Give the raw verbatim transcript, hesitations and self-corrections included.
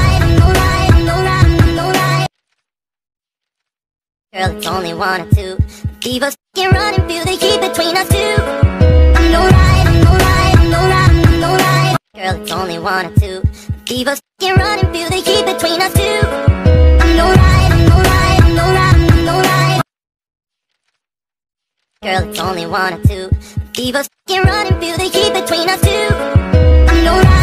right, I'm no right, I'm no right, I'm no right. Girl, it's only one or two. Divas f***ing running through the heat between us two. I'm no right, I'm no right, I'm no right, I'm no right. Girl, it's only one or two. Divas f***ing running through the heat between us two. I'm no right, I'm no right, I'm no right, I'm no right. Girl, it's only one or two. Divas f***ing running through the heat between us two. I'm no right.